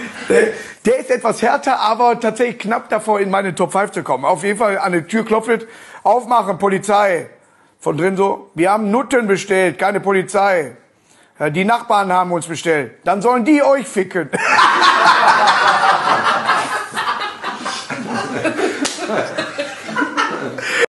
Der ist etwas härter, aber tatsächlich knapp davor, in meine Top 5 zu kommen. Auf jeden Fall an die Tür klopft, aufmachen, Polizei. Von drin so, wir haben Nutten bestellt, keine Polizei. Die Nachbarn haben uns bestellt. Dann sollen die euch ficken.